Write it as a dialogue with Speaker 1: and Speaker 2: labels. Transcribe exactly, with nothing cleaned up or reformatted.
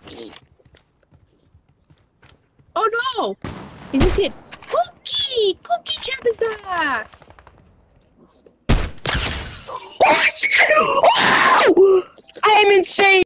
Speaker 1: Oh no! Is this it? Cookie! Cookie Champ is there!
Speaker 2: Oh! I am insane!